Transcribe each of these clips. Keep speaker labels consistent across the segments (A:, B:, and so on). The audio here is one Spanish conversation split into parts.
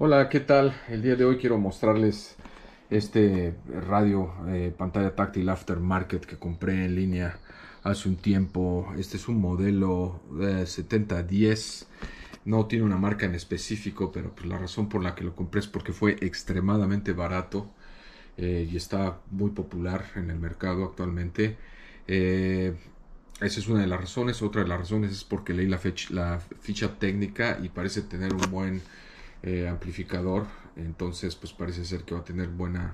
A: Hola, ¿qué tal? El día de hoy quiero mostrarles este radio pantalla táctil aftermarket que compré en línea hace un tiempo. Este es un modelo 7010. No tiene una marca en específico, pero pues la razón por la que lo compré es porque fue extremadamente barato y está muy popular en el mercado actualmente. Eh, Esa es una de las razones. Otra de las razones es porque leí la ficha técnica y parece tener un buen amplificador. Entonces pues parece ser que va a tener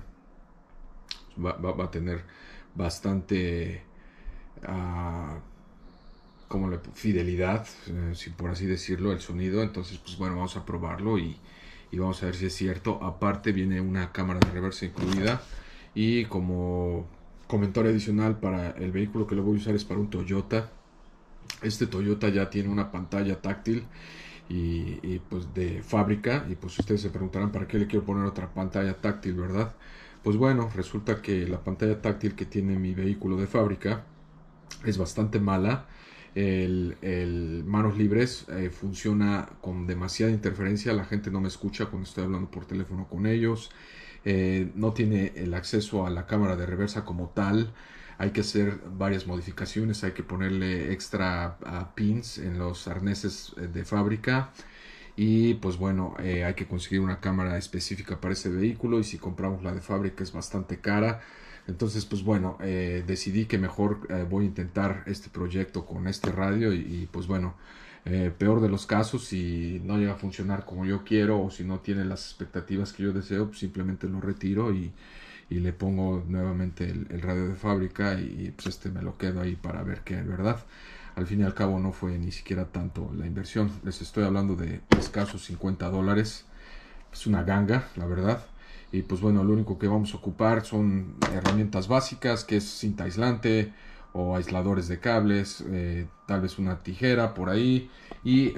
A: va a tener bastante uh, como la fidelidad, si por así decirlo, el sonido. Entonces pues bueno, vamos a probarlo y vamos a ver si es cierto. Aparte viene una cámara de reversa incluida, y como comentario adicional, para el vehículo que lo voy a usar es para un Toyota. Este Toyota ya tiene una pantalla táctil pues de fábrica, y pues ustedes se preguntarán para qué le quiero poner otra pantalla táctil, ¿verdad? Pues bueno, resulta que la pantalla táctil que tiene mi vehículo de fábrica es bastante mala. El manos libres funciona con demasiada interferencia. La gente no me escucha cuando estoy hablando por teléfono con ellos. No tiene el acceso a la cámara de reversa como tal. Hay que hacer varias modificaciones. Hay que ponerle extra pins en los arneses de fábrica. Y pues bueno, hay que conseguir una cámara específica para ese vehículo, y si compramos la de fábrica es bastante cara. Entonces pues bueno, decidí que mejor voy a intentar este proyecto con este radio, pues bueno, peor de los casos, si no llega a funcionar como yo quiero o si no tiene las expectativas que yo deseo, pues simplemente lo retiro y le pongo nuevamente el radio de fábrica, pues este me lo quedo ahí para ver qué, ¿verdad? Al fin y al cabo no fue ni siquiera tanto la inversión. Les estoy hablando de escasos $50. Es una ganga, la verdad. Y pues bueno, lo único que vamos a ocupar son herramientas básicas, que es cinta aislante o aisladores de cables, tal vez una tijera por ahí, y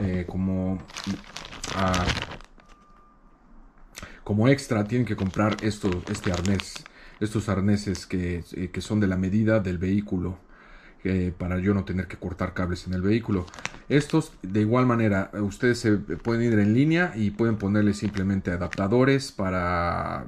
A: ah, como extra tienen que comprar este arnés, estos arneses que son de la medida del vehículo, para yo no tener que cortar cables en el vehículo. Estos, de igual manera, ustedes se pueden ir en línea y pueden ponerle simplemente adaptadores para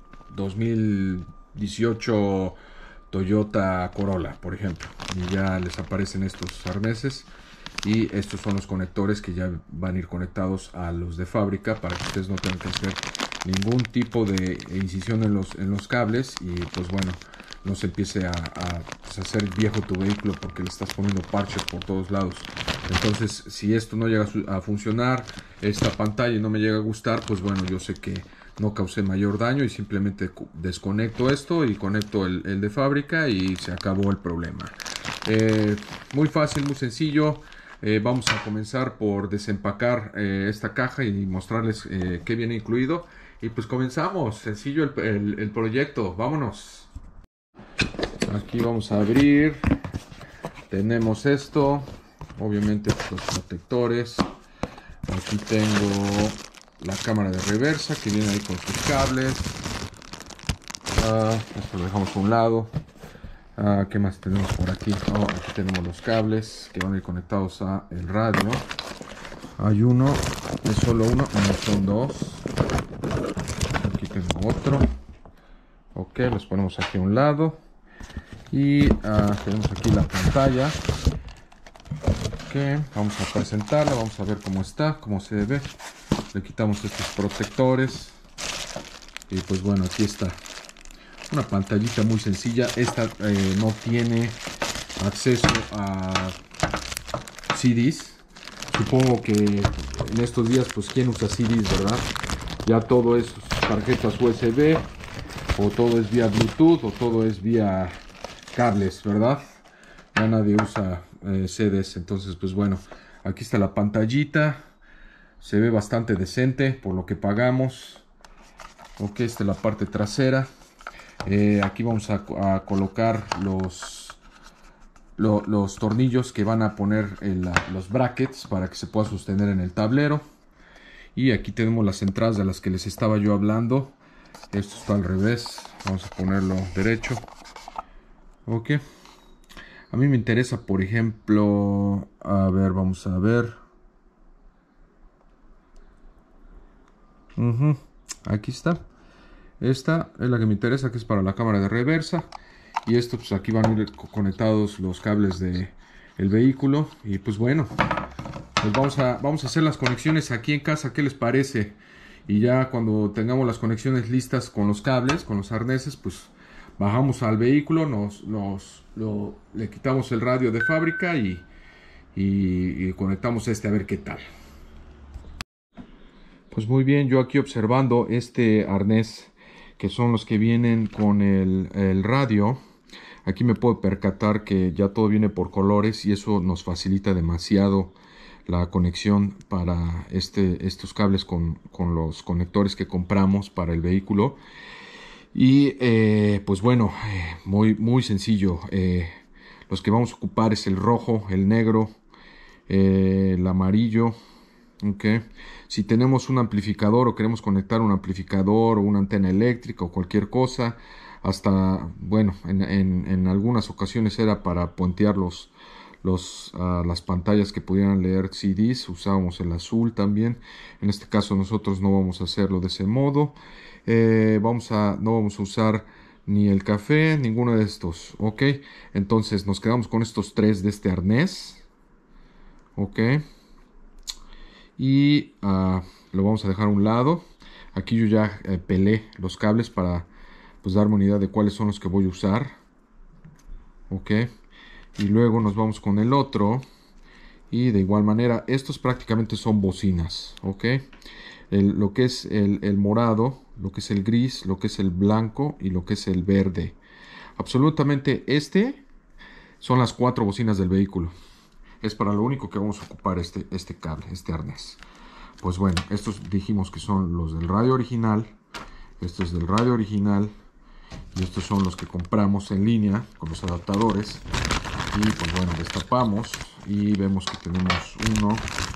A: 2018 Toyota Corolla, por ejemplo, y ya les aparecen estos arneses, y estos son los conectores que ya van a ir conectados a los de fábrica, para que ustedes no tengan que hacer ningún tipo de incisión en los cables, y pues bueno, no se empiece pues, a hacer viejo tu vehículo porque le estás poniendo parches por todos lados. Entonces, si esto no llega a funcionar, esta pantalla, no me llega a gustar, pues bueno, yo sé que no causé mayor daño y simplemente desconecto esto y conecto el de fábrica y se acabó el problema. Muy fácil, muy sencillo. Vamos a comenzar por desempacar esta caja y mostrarles qué viene incluido. Y pues comenzamos, sencillo el proyecto, vámonos. Aquí vamos a abrir, tenemos esto, obviamente los protectores. Aquí tengo la cámara de reversa que viene ahí con sus cables. Esto lo dejamos a un lado. ¿Qué más tenemos por aquí? Aquí tenemos los cables que van a ir conectados a el radio. Hay uno, es solo uno, no son dos. Aquí tengo otro. Ok, los ponemos aquí a un lado. Y tenemos aquí la pantalla. Ok, vamos a presentarla, vamos a ver cómo está, cómo se ve. Le quitamos estos protectores. Y pues bueno, aquí está. Una pantallita muy sencilla. Esta no tiene acceso a CDs. Supongo que en estos días, pues, ¿quién usa CDs, verdad? Ya todo es tarjetas USB, o todo es vía Bluetooth, o todo es vía cables, ¿verdad? Ya nadie usa CDs. Entonces, pues bueno, aquí está la pantallita. Se ve bastante decente por lo que pagamos. Ok, esta es la parte trasera. Aquí vamos a colocar los tornillos que van a poner los brackets para que se pueda sostener en el tablero. Y aquí tenemos las entradas de las que les estaba yo hablando. Esto está al revés, vamos a ponerlo derecho. Ok, a mí me interesa, por ejemplo, a ver, vamos a ver. Aquí está. Esta es la que me interesa, que es para la cámara de reversa. Y esto, pues aquí van a ir conectados los cables del vehículo. Y pues bueno, pues vamos a hacer las conexiones aquí en casa. ¿Qué les parece? Y ya cuando tengamos las conexiones listas con los cables, con los arneses, pues bajamos al vehículo, le quitamos el radio de fábrica y conectamos a ver qué tal. Pues muy bien, yo aquí observando este arnés, que son los que vienen con el radio. Aquí me puedo percatar que ya todo viene por colores y eso nos facilita demasiado la conexión para estos cables con los conectores que compramos para el vehículo. Y pues bueno, muy sencillo. Los que vamos a ocupar es el rojo, el negro, el amarillo. Okay. Si tenemos un amplificador o queremos conectar un amplificador o una antena eléctrica o cualquier cosa, hasta, bueno, en algunas ocasiones era para puentear las pantallas que pudieran leer CDs, usábamos el azul también. En este caso nosotros no vamos a hacerlo de ese modo. No vamos a usar ni el café, ninguno de estos, ok. Entonces nos quedamos con estos tres de este arnés, ok. Y lo vamos a dejar a un lado. Aquí yo ya pelé los cables para pues darme una idea de cuáles son los que voy a usar, ok. Y luego nos vamos con el otro y de igual manera estos prácticamente son bocinas, ok. Lo que es el morado, lo que es el gris, lo que es el blanco y lo que es el verde, absolutamente son las 4 bocinas del vehículo. Es para lo único que vamos a ocupar este cable, este arnés. Pues bueno, estos dijimos que son los del radio original. Este es del radio original. Y estos son los que compramos en línea con los adaptadores. Y pues bueno, destapamos y vemos que tenemos 1,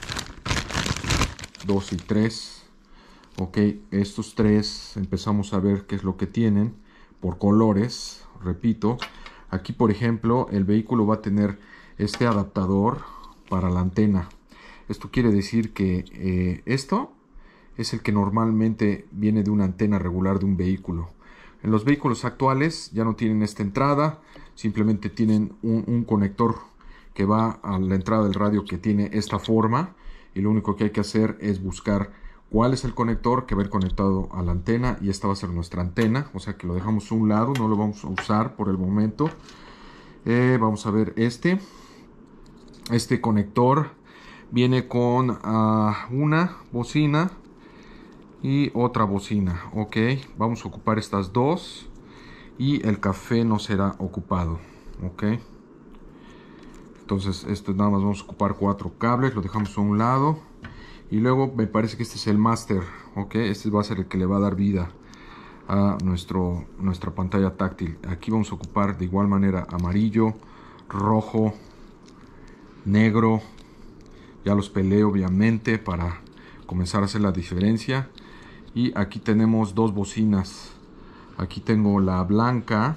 A: 2 y 3. Ok, estos 3 empezamos a ver qué es lo que tienen por colores. Repito, aquí por ejemplo el vehículo va a tener este adaptador para la antena. Esto quiere decir que esto es el que normalmente viene de una antena regular de un vehículo. En los vehículos actuales ya no tienen esta entrada, simplemente tienen un conector que va a la entrada del radio que tiene esta forma, y lo único que hay que hacer es buscar cuál es el conector que va a ir conectado a la antena, y esta va a ser nuestra antena, o sea que lo dejamos a un lado, no lo vamos a usar por el momento. Vamos a ver este conector viene con una bocina y otra bocina, ok. Vamos a ocupar estas dos y el café no será ocupado, ok. Entonces esto nada más vamos a ocupar 4 cables, lo dejamos a un lado. Y luego me parece que este es el máster, ok. Este va a ser el que le va a dar vida a nuestra pantalla táctil. Aquí vamos a ocupar de igual manera amarillo, rojo, negro. Ya los peleo obviamente para comenzar a hacer la diferencia. Y aquí tenemos 2 bocinas. Aquí tengo la blanca.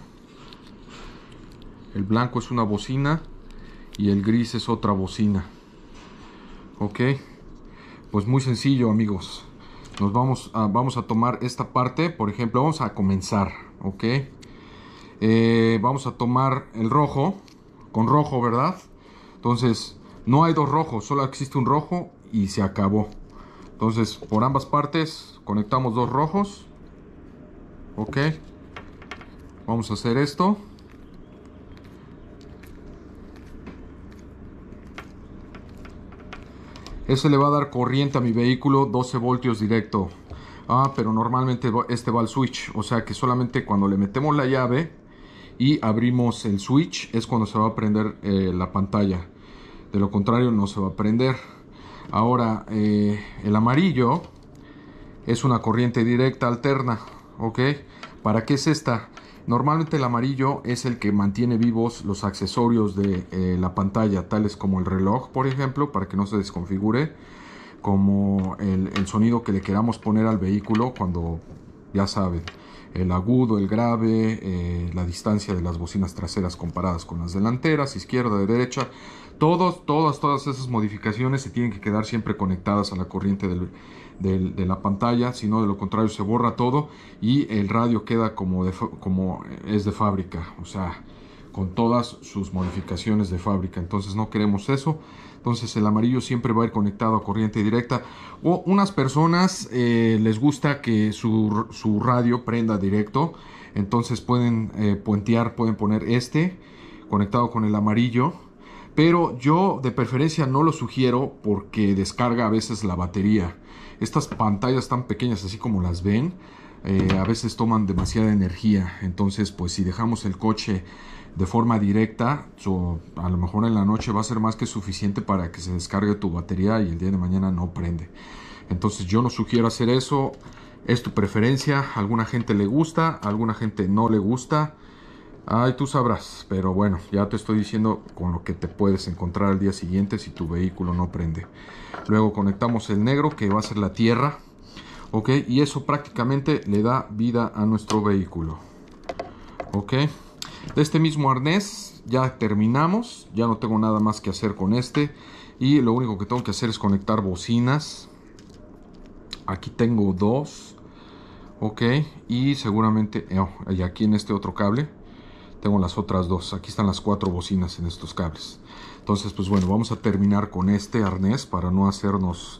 A: El blanco es una bocina y el gris es otra bocina, ok. Pues muy sencillo, amigos. Vamos a tomar esta parte, por ejemplo. Vamos a comenzar, ok. Vamos a tomar el rojo, con rojo, ¿verdad? Entonces no hay 2 rojos, solo existe un rojo y se acabó. Entonces por ambas partes conectamos 2 rojos, ok. Vamos a hacer esto. Ese le va a dar corriente a mi vehículo, 12 voltios directo. Pero normalmente este va al switch, o sea que solamente cuando le metemos la llave y abrimos el switch es cuando se va a prender la pantalla. De lo contrario no se va a prender. Ahora el amarillo es una corriente directa alterna, ok. ¿Para qué es esta? Normalmente el amarillo es el que mantiene vivos los accesorios de la pantalla, tales como el reloj, por ejemplo, para que no se desconfigure, como el sonido que le queramos poner al vehículo cuando, ya saben, el agudo, el grave, la distancia de las bocinas traseras comparadas con las delanteras, izquierda, derecha. Todas esas modificaciones se tienen que quedar siempre conectadas a la corriente de la pantalla, si no, de lo contrario se borra todo y el radio queda como es de fábrica, o sea, con todas sus modificaciones de fábrica. Entonces no queremos eso. Entonces el amarillo siempre va a ir conectado a corriente directa. O unas personas les gusta que su radio prenda directo. Entonces pueden puentear, pueden poner este conectado con el amarillo. Pero yo de preferencia no lo sugiero porque descarga a veces la batería. Estas pantallas tan pequeñas así como las ven, a veces toman demasiada energía. Entonces pues si dejamos el coche de forma directa, a lo mejor en la noche va a ser más que suficiente para que se descargue tu batería y el día de mañana no prende. Entonces yo no sugiero hacer eso. Es tu preferencia. A alguna gente le gusta, a alguna gente no le gusta. Ay, tú sabrás, pero bueno, ya te estoy diciendo con lo que te puedes encontrar al día siguiente si tu vehículo no prende. Luego conectamos el negro, que va a ser la tierra, ok, y eso prácticamente le da vida a nuestro vehículo, ok. De este mismo arnés ya terminamos, ya no tengo nada más que hacer con este, y lo único que tengo que hacer es conectar bocinas. Aquí tengo dos, ok, y seguramente, y aquí en este otro cable tengo las otras dos. Aquí están las 4 bocinas en estos cables. Entonces pues bueno, vamos a terminar con este arnés para no hacernos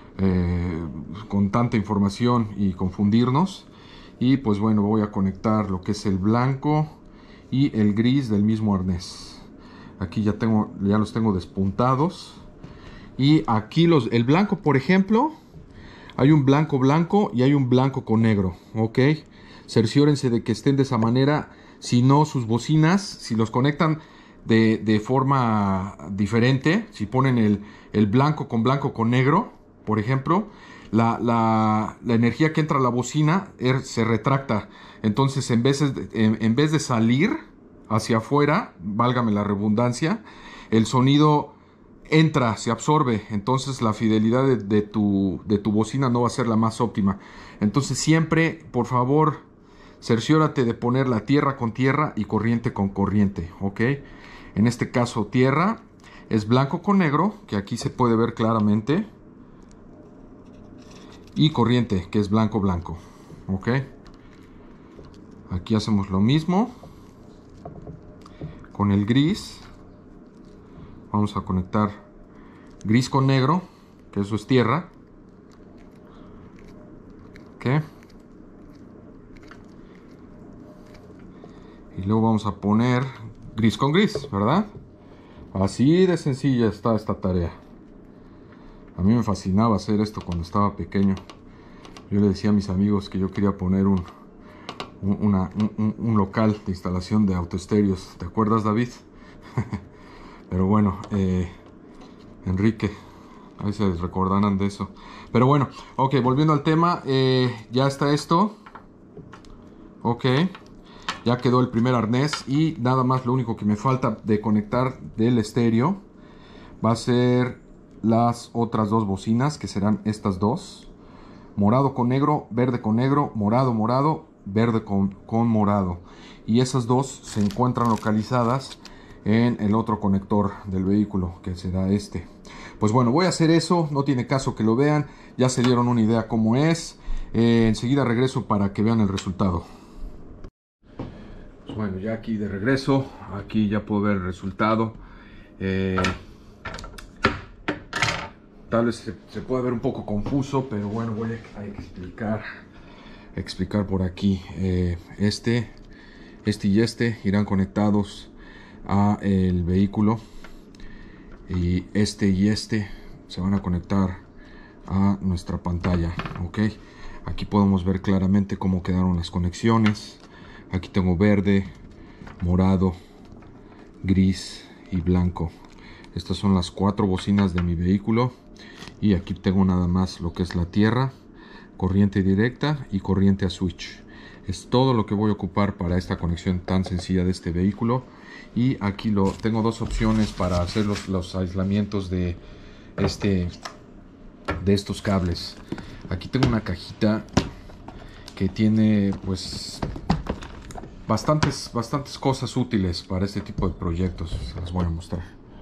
A: con tanta información y confundirnos. Y pues bueno, voy a conectar lo que es el blanco y el gris del mismo arnés. Aquí ya los tengo despuntados. Y aquí el blanco, por ejemplo, hay un blanco blanco y hay un blanco con negro, ok. Cerciórense de que estén de esa manera. Si no, sus bocinas, si los conectan de forma diferente, si ponen el blanco con negro, por ejemplo, la energía que entra a la bocina se retracta. Entonces, en vez de salir hacia afuera, válgame la redundancia, el sonido entra, se absorbe. Entonces, la fidelidad de tu bocina no va a ser la más óptima. Entonces, siempre, por favor, cerciórate de poner la tierra con tierra y corriente con corriente, ok. En este caso tierra es blanco con negro, que aquí se puede ver claramente, y corriente, que es blanco blanco, ok. Aquí hacemos lo mismo con el gris. Vamos a conectar gris con negro, que eso es tierra, ok. Y luego vamos a poner gris con gris, ¿verdad? Así de sencilla está esta tarea. A mí me fascinaba hacer esto cuando estaba pequeño. Yo le decía a mis amigos que yo quería poner un local de instalación de autoestéreos. ¿Te acuerdas, David? Pero bueno, Enrique, ahí se recordarán de eso. Pero bueno, ok, volviendo al tema, ya está esto. Ok. Ya quedó el primer arnés y nada más lo único que me falta de conectar del estéreo va a ser las otras dos bocinas, que serán estas dos. Morado con negro, verde con negro, morado, morado, verde con morado. Y esas dos se encuentran localizadas en el otro conector del vehículo, que será este. Pues bueno, voy a hacer eso, no tiene caso que lo vean, ya se dieron una idea cómo es. Enseguida regreso para que vean el resultado. Bueno, ya aquí de regreso, aquí ya puedo ver el resultado. Tal vez se puede ver un poco confuso, pero bueno, hay que explicar por aquí. Este y este irán conectados a el vehículo, y este se van a conectar a nuestra pantalla, ok. Aquí podemos ver claramente cómo quedaron las conexiones. Aquí tengo verde, morado, gris y blanco. Estas son las 4 bocinas de mi vehículo. Y aquí tengo nada más lo que es la tierra, corriente directa y corriente a switch. Es todo lo que voy a ocupar para esta conexión tan sencilla de este vehículo. Y aquí tengo dos opciones para hacer los aislamientos de estos cables. Aquí tengo una cajita que tiene pues bastantes cosas útiles para este tipo de proyectos. Se las voy a mostrar.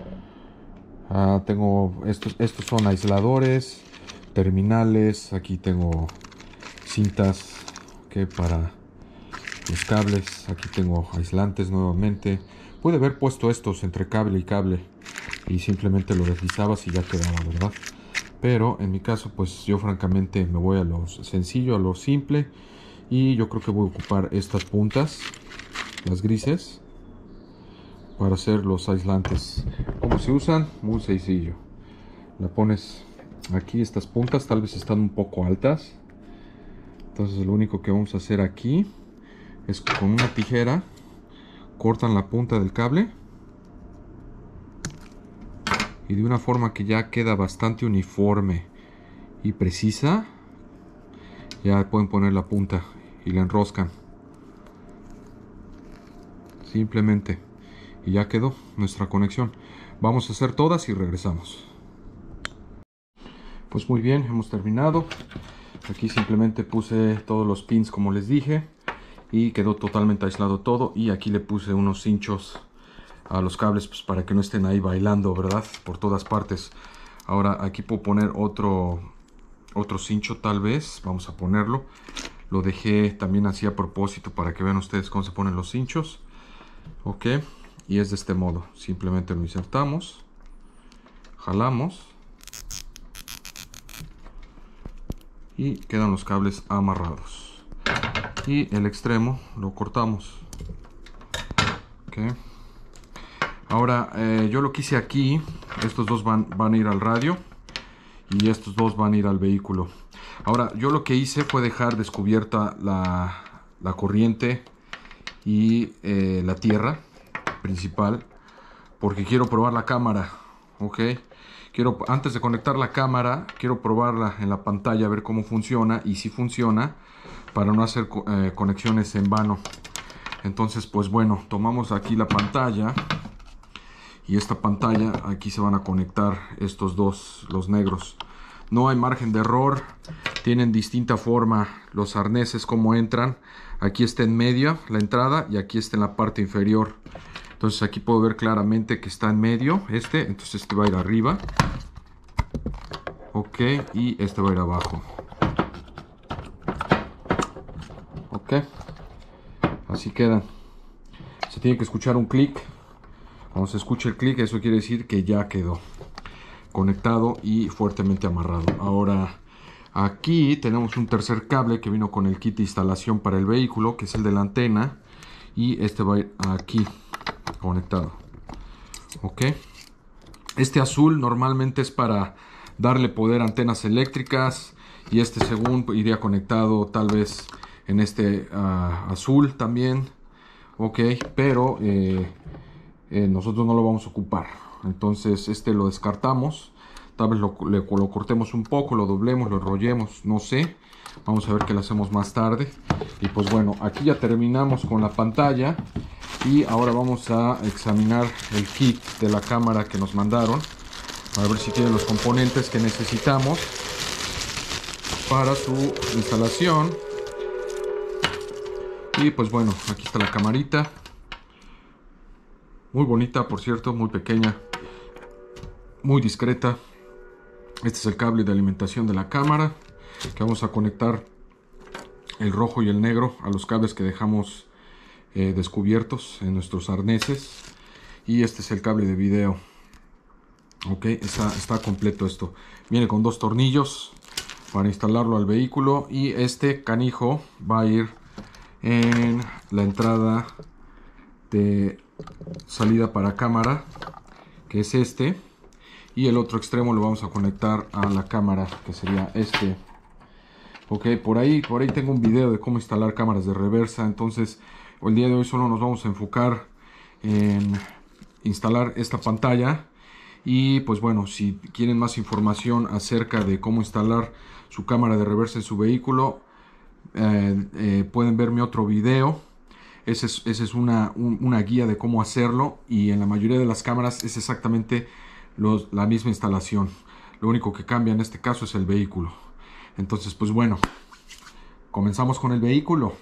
A: Tengo estos son aisladores, terminales. Aquí tengo cintas para los cables. Aquí tengo aislantes nuevamente. Pude haber puesto estos entre cable y cable y simplemente lo deslizabas y ya quedaba, ¿verdad? Pero en mi caso pues yo francamente me voy a lo sencillo, a lo simple, y yo creo que voy a ocupar estas puntas, las grises, para hacer los aislantes. ¿Cómo se usan? Muy sencillo. La pones aquí, estas puntas tal vez están un poco altas, entonces lo único que vamos a hacer aquí es con una tijera cortan la punta del cable y de una forma que ya queda bastante uniforme y precisa, ya pueden poner la punta y la enroscan simplemente y ya quedó nuestra conexión. Vamos a hacer todas y regresamos. Pues muy bien, hemos terminado. Aquí simplemente puse todos los pins como les dije y quedó totalmente aislado todo, y aquí le puse unos cinchos a los cables pues para que no estén ahí bailando, ¿verdad? Por todas partes. Ahora aquí puedo poner otro cincho tal vez. Vamos a ponerlo. Lo dejé también así a propósito para que vean ustedes cómo se ponen los cinchos. Ok, y es de este modo. Simplemente lo insertamos, jalamos y quedan los cables amarrados. Y el extremo lo cortamos. Ok. Ahora yo lo que hice aquí, estos dos van a ir al radio y estos dos van a ir al vehículo. Ahora yo lo que hice fue dejar descubierta la corriente y la tierra principal, porque quiero probar la cámara. Ok, antes de conectar la cámara, quiero probarla en la pantalla, a ver cómo funciona y si funciona, para no hacer conexiones en vano. Entonces pues bueno, tomamos aquí la pantalla. Y esta pantalla, aquí se van a conectar estos dos, los negros. No hay margen de error. Tienen distinta forma los arneses, como entran. Aquí está en medio la entrada y aquí está en la parte inferior. Entonces aquí puedo ver claramente que está en medio entonces este va a ir arriba. Ok, y este va a ir abajo. Ok, así quedan. Se tiene que escuchar un clic. Cuando se escuche el clic, eso quiere decir que ya quedó conectado y fuertemente amarrado. Ahora aquí tenemos un tercer cable que vino con el kit de instalación para el vehículo, que es el de la antena, y este va a ir aquí conectado. Ok, este azul normalmente es para darle poder a antenas eléctricas, y este según iría conectado tal vez en este azul también. Ok, pero nosotros no lo vamos a ocupar, entonces este lo descartamos. Tal vez lo cortemos un poco, lo doblemos, lo enrollemos, no sé. Vamos a ver qué lo hacemos más tarde. Y pues bueno, aquí ya terminamos con la pantalla. Y ahora vamos a examinar el kit de la cámara que nos mandaron, a ver si tiene los componentes que necesitamos para su instalación. Y pues bueno, aquí está la camarita. Muy bonita, por cierto, muy pequeña, muy discreta. Este es el cable de alimentación de la cámara, que vamos a conectar el rojo y el negro a los cables que dejamos descubiertos en nuestros arneses. Y este es el cable de video. Ok, está completo esto. Viene con dos tornillos para instalarlo al vehículo, y este canijo va a ir en la entrada de salida para cámara, que es este, y el otro extremo lo vamos a conectar a la cámara, que sería este. Ok, por ahí tengo un video de cómo instalar cámaras de reversa. Entonces el día de hoy solo nos vamos a enfocar en instalar esta pantalla. Y pues bueno, si quieren más información acerca de cómo instalar su cámara de reversa en su vehículo, pueden ver mi otro video. Ese es una guía de cómo hacerlo, y en la mayoría de las cámaras es exactamente la misma instalación. Lo único que cambia en este caso es el vehículo. Entonces pues bueno, comenzamos con el vehículo.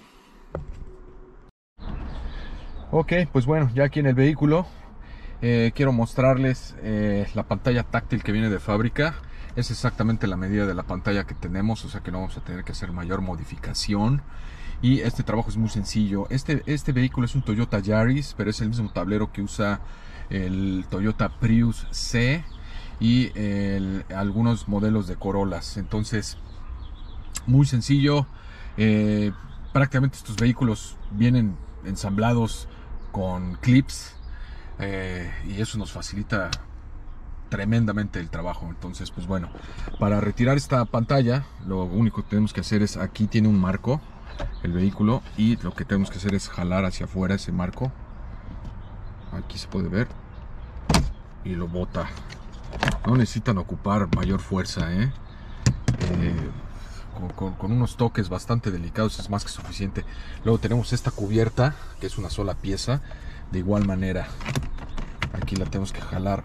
A: Ok, pues bueno, ya aquí en el vehículo quiero mostrarles la pantalla táctil que viene de fábrica. Es exactamente la medida de la pantalla que tenemos, o sea que no vamos a tener que hacer mayor modificación. Y este trabajo es muy sencillo. Este vehículo es un Toyota Yaris, pero es el mismo tablero que usa el Toyota Prius C y algunos modelos de Corollas. Entonces, muy sencillo. Prácticamente estos vehículos vienen ensamblados con clips y eso nos facilita tremendamente el trabajo. Entonces, pues bueno, para retirar esta pantalla, lo único que tenemos que hacer es, aquí tiene un marco el vehículo, y lo que tenemos que hacer es jalar hacia afuera ese marco. Aquí se puede ver y lo bota. No necesitan ocupar mayor fuerza, con unos toques bastante delicados es más que suficiente. Luego tenemos esta cubierta, que es una sola pieza. De igual manera, aquí la tenemos que jalar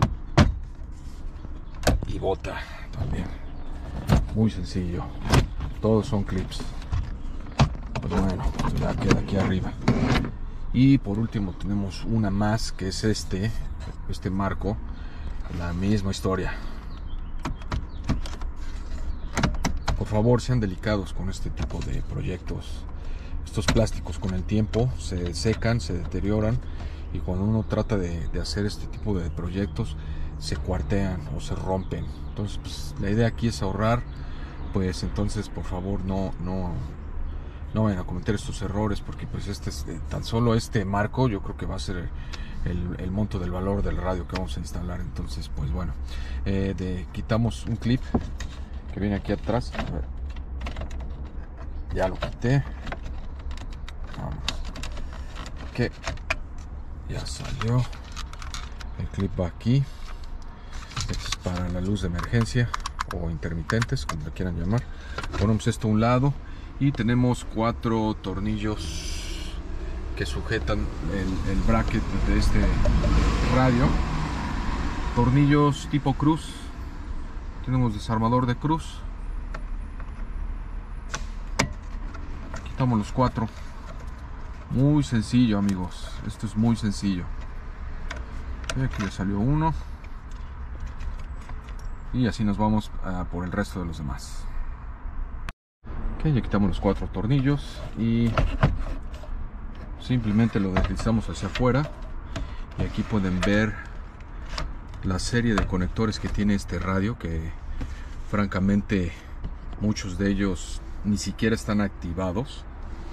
A: y bota también. Muy sencillo. Todos son clips. Pues bueno, pues ya queda aquí arriba. Y por último tenemos una más, que es este marco. La misma historia. Por favor, sean delicados con este tipo de proyectos. Estos plásticos con el tiempo se secan, se deterioran, y cuando uno trata de hacer este tipo de proyectos se cuartean o se rompen. Entonces, pues, la idea aquí es ahorrar. Pues entonces, por favor, no vayan a cometer estos errores, porque pues tan solo este marco yo creo que va a ser el monto del valor del radio que vamos a instalar. Entonces, pues bueno, quitamos un clip que viene aquí atrás. A ver. Ya lo quité. Vamos. Que ya salió. El clip va aquí. Este es para la luz de emergencia o intermitentes, como le quieran llamar. Ponemos esto a un lado y tenemos 4 tornillos que sujetan el bracket de este radio. Tornillos tipo cruz. Tenemos desarmador de cruz. Quitamos los 4. Muy sencillo, amigos. Esto es muy sencillo. Aquí le salió uno. Y así nos vamos por el resto de los demás. Ok, ya quitamos los 4 tornillos y simplemente lo deslizamos hacia afuera. Y aquí pueden ver la serie de conectores que tiene este radio, que francamente muchos de ellos ni siquiera están activados.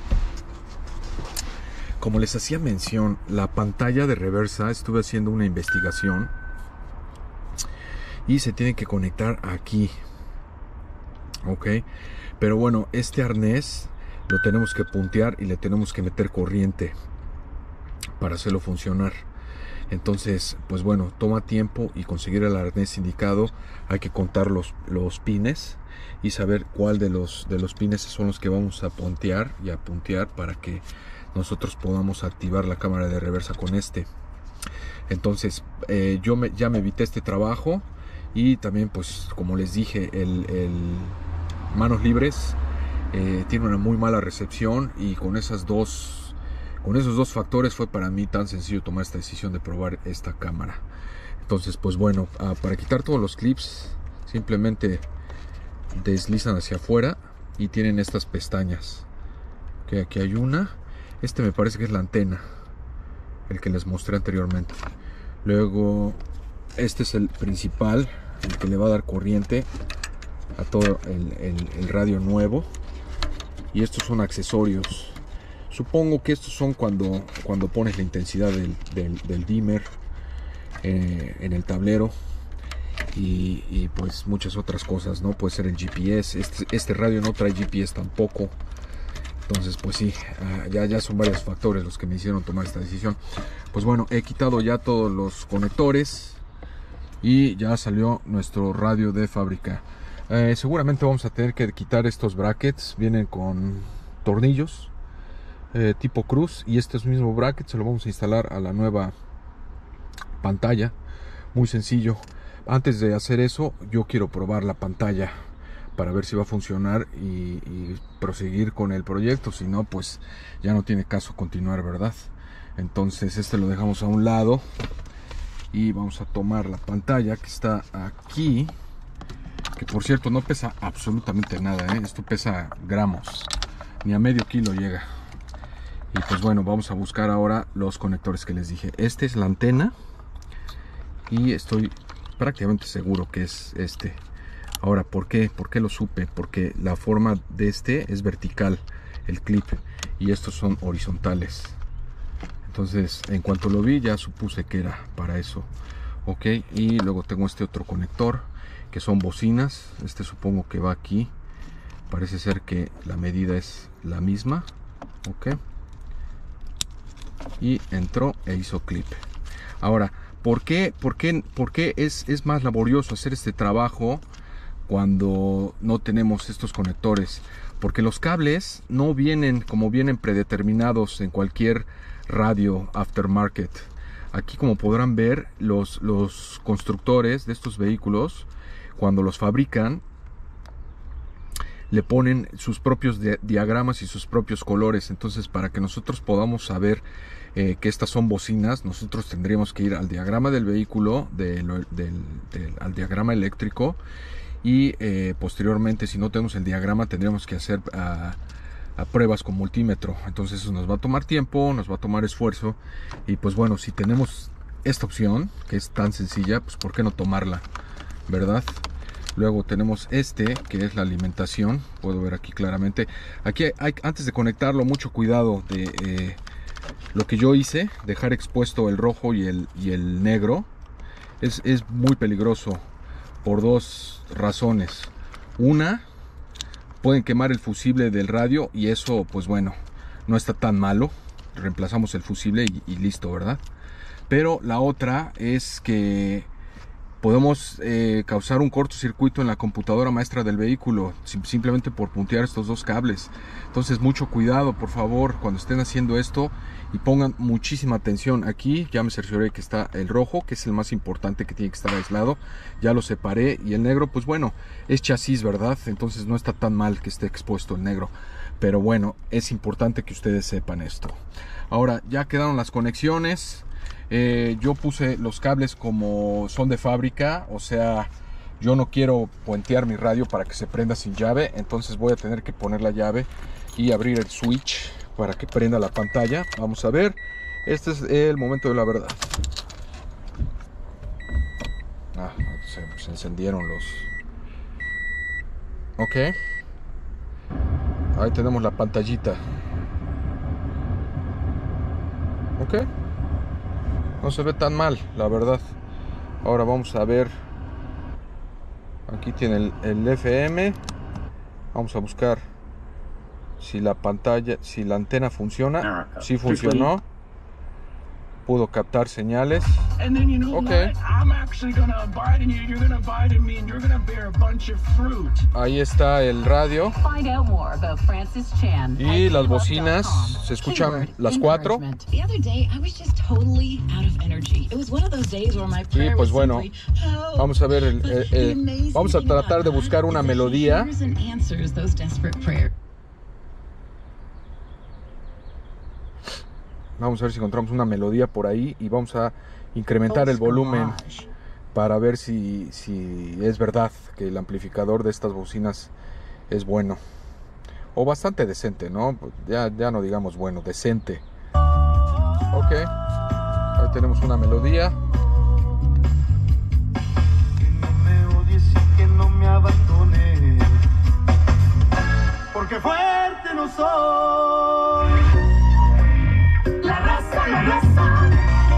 A: Como les hacía mención, la pantalla de reversa, estuve haciendo una investigación y se tiene que conectar aquí. Ok, pero bueno, este arnés lo tenemos que puntear y le tenemos que meter corriente para hacerlo funcionar. Entonces, pues bueno, toma tiempo, y conseguir el arnés indicado. Hay que contar los pines y saber cuál de los pines son los que vamos a puntear para que nosotros podamos activar la cámara de reversa con este. Entonces, ya me evité este trabajo. Y también, pues como les dije, el manos libres tiene una muy mala recepción, y con esos dos factores fue para mí tan sencillo tomar esta decisión de probar esta cámara. Entonces, pues bueno, para quitar todos los clips, simplemente deslizan hacia afuera y tienen estas pestañas. Okay, aquí hay una. Me parece que es la antena, el que les mostré anteriormente. Luego, este es el principal, el que le va a dar corriente a todo el radio nuevo. Y estos son accesorios. Supongo que estos son cuando pones la intensidad del dimmer en el tablero. Y pues muchas otras cosas, ¿no? Puede ser el GPS. Este radio no trae GPS tampoco. Entonces, pues sí, ya son varios factores los que me hicieron tomar esta decisión. Pues bueno, he quitado ya todos los conectores y ya salió nuestro radio de fábrica. Seguramente vamos a tener que quitar estos brackets. Vienen con tornillos tipo cruz, y este mismo bracket se lo vamos a instalar a la nueva pantalla. Muy sencillo. Antes de hacer eso, yo quiero probar la pantalla para ver si va a funcionar y proseguir con el proyecto. Si no, pues ya no tiene caso continuar, ¿verdad? Entonces este lo dejamos a un lado y vamos a tomar la pantalla que está aquí, que por cierto no pesa absolutamente nada, ¿eh? Esto pesa gramos, ni a medio kilo llega. Y pues bueno, vamos a buscar ahora los conectores que les dije. Este es la antena y estoy prácticamente seguro que es este. Ahora, ¿por qué? ¿Por qué lo supe? Porque la forma de este es vertical, el clip, y estos son horizontales. Entonces, en cuanto lo vi, ya supuse que era para eso. Ok, y luego tengo este otro conector, que son bocinas. Este supongo que va aquí. Parece ser que la medida es la misma. Ok. Y entró e hizo clip. Ahora, ¿por qué es más laborioso hacer este trabajo cuando no tenemos estos conectores? Porque los cables no vienen como vienen predeterminados en cualquier radio aftermarket. Aquí, como podrán ver, los constructores de estos vehículos, cuando los fabrican, le ponen sus propios diagramas y sus propios colores. Entonces, para que nosotros podamos saber que estas son bocinas, nosotros tendríamos que ir al diagrama del vehículo, al diagrama eléctrico, y posteriormente, si no tenemos el diagrama, tendríamos que hacer a pruebas con multímetro. Entonces eso nos va a tomar tiempo, nos va a tomar esfuerzo, y pues bueno, si tenemos esta opción que es tan sencilla, pues ¿por qué no tomarla, verdad? Luego tenemos este, que es la alimentación. Puedo ver aquí claramente. Aquí hay, antes de conectarlo, mucho cuidado de lo que yo hice, dejar expuesto el rojo y el negro. Es muy peligroso por dos razones. Una, pueden quemar el fusible del radio, y eso, pues bueno, no está tan malo. Reemplazamos el fusible y listo, ¿verdad? Pero la otra es que podemos causar un cortocircuito en la computadora maestra del vehículo simplemente por puntear estos dos cables. Entonces, mucho cuidado, por favor, cuando estén haciendo esto, y pongan muchísima atención. Aquí ya me cercioré que está el rojo, que es el más importante, que tiene que estar aislado. Ya lo separé, y el negro, pues bueno, es chasis, ¿verdad? Entonces no está tan mal que esté expuesto el negro. Pero bueno, es importante que ustedes sepan esto. Ahora, ya quedaron las conexiones. Yo puse los cables como son de fábrica, o sea, yo no quiero puentear mi radio para que se prenda sin llave. Entonces voy a tener que poner la llave y abrir el switch para que prenda la pantalla. Vamos a ver, este es el momento de la verdad. Se encendieron los... Ok, ahí tenemos la pantallita. Ok, no se ve tan mal, la verdad. Ahora vamos a ver. Aquí tiene el FM. Vamos a buscar si la pantalla, si la funciona. Sí funcionó. Pudo captar señales. Ok. Ahí está el radio. Y las bocinas, se escuchan las 4. Y pues bueno, vamos a ver, vamos a tratar de buscar una melodía. Vamos a ver si encontramos una melodía por ahí, y vamos a incrementar el volumen para ver si es verdad que el amplificador de estas bocinas es bueno, o bastante decente, ¿no? Ya no digamos bueno, decente. Ok, ahí tenemos una melodía. Que no me odies y que no me abandones, porque fuerte no soy. La raza, la raza.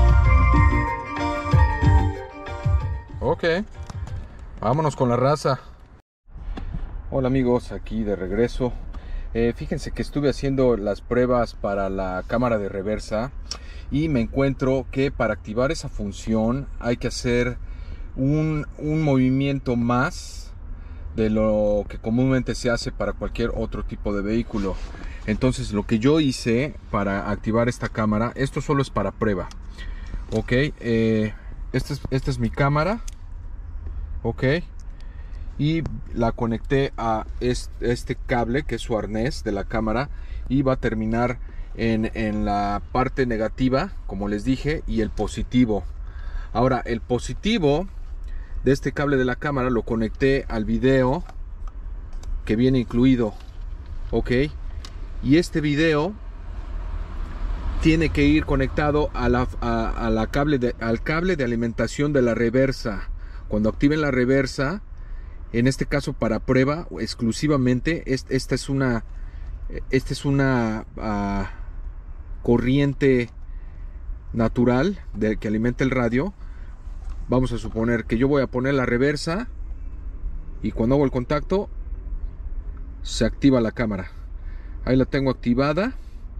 A: Ok, vámonos con la raza. Hola amigos, aquí de regreso. Fíjense que estuve haciendo las pruebas para la cámara de reversa, y me encuentro que para activar esa función hay que hacer un movimiento más de lo que comúnmente se hace para cualquier otro tipo de vehículo. Entonces lo que yo hice para activar esta cámara, esto solo es para prueba. Ok, esta es mi cámara. Ok, y la conecté a este cable que es su arnés de la cámara, y va a terminar en la parte negativa, como les dije, y el positivo. Ahora, el positivo de este cable de la cámara lo conecté al video que viene incluido, ok, y este video tiene que ir conectado al cable de alimentación de la reversa. Cuando activen la reversa, en este caso para prueba exclusivamente, esta es una corriente natural que alimenta el radio. Vamos a suponer que yo voy a poner la reversa y cuando hago el contacto se activa la cámara. Ahí la tengo activada.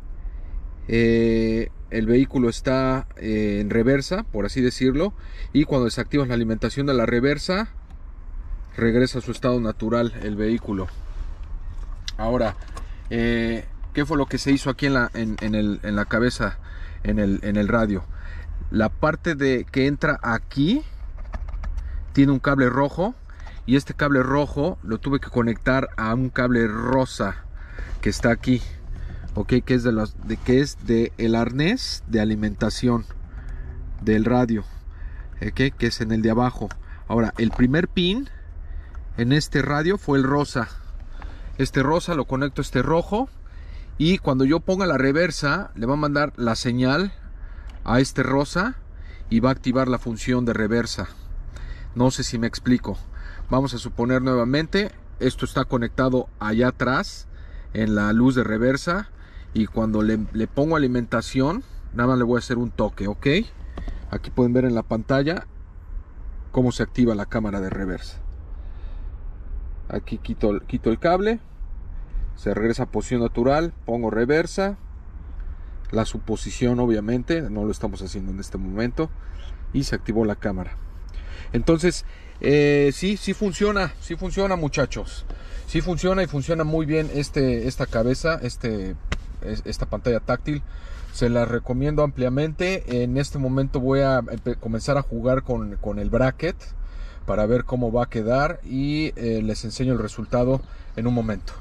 A: El vehículo está en reversa, por así decirlo, y cuando desactivas la alimentación de la reversa, regresa a su estado natural el vehículo. Ahora, ¿qué fue lo que se hizo aquí en la cabeza, en el radio? La parte que entra aquí tiene un cable rojo, y este cable rojo lo tuve que conectar a un cable rosa que está aquí, ok, que es de el arnés de alimentación del radio, okay, que es en el de abajo. Ahora, el primer pin en este radio fue el rosa. Este rosa lo conecto a este rojo, y cuando yo ponga la reversa le va a mandar la señal a este rosa y va a activar la función de reversa. No sé si me explico. Vamos a suponer nuevamente, esto está conectado allá atrás en la luz de reversa, y cuando le pongo alimentación, nada más le voy a hacer un toque, ok. Aquí pueden ver en la pantalla cómo se activa la cámara de reversa. Aquí quito el cable, se regresa a posición natural, pongo reversa, la suposición obviamente, no lo estamos haciendo en este momento, y se activó la cámara. Entonces, sí funciona muchachos, sí funciona, y funciona muy bien esta cabeza, esta pantalla táctil. Se la recomiendo ampliamente. En este momento voy a comenzar a jugar con el bracket para ver cómo va a quedar, y les enseño el resultado en un momento.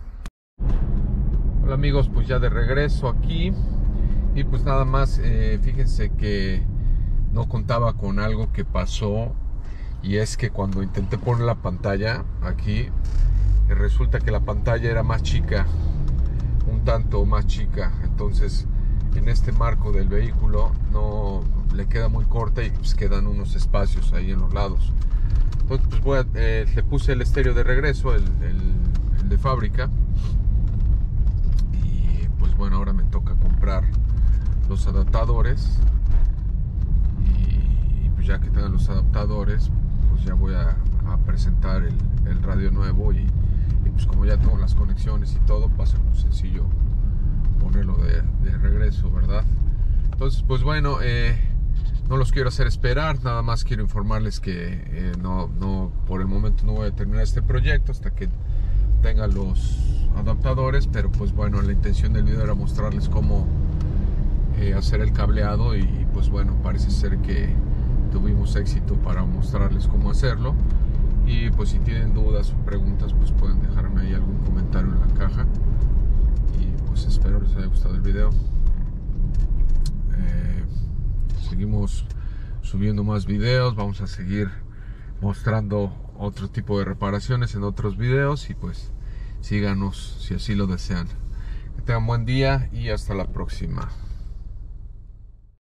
A: Hola amigos, pues ya de regreso aquí, y pues nada más, fíjense que no contaba con algo que pasó, y es que cuando intenté poner la pantalla aquí, resulta que la pantalla era más chica, un tanto más chica. Entonces en este marco del vehículo no le queda muy corta, y pues quedan unos espacios ahí en los lados. Entonces pues le puse el estéreo de regreso, el de fábrica, y pues bueno, ahora me toca comprar los adaptadores, y pues ya que tengan los adaptadores, pues ya voy a presentar el radio nuevo, y pues como ya tengo las conexiones y todo, va a ser muy sencillo ponerlo de regreso, ¿verdad? Entonces pues bueno, no los quiero hacer esperar, nada más quiero informarles que no por el momento no voy a terminar este proyecto hasta que tenga los adaptadores, pero pues bueno, la intención del video era mostrarles cómo hacer el cableado, y pues bueno, parece ser que tuvimos éxito para mostrarles cómo hacerlo. Y pues si tienen dudas o preguntas, pues pueden dejarme ahí algún comentario en la caja, y pues espero les haya gustado el video. Seguimos subiendo más videos, vamos a seguir mostrando otro tipo de reparaciones en otros videos, y pues síganos si así lo desean. Que tengan buen día y hasta la próxima.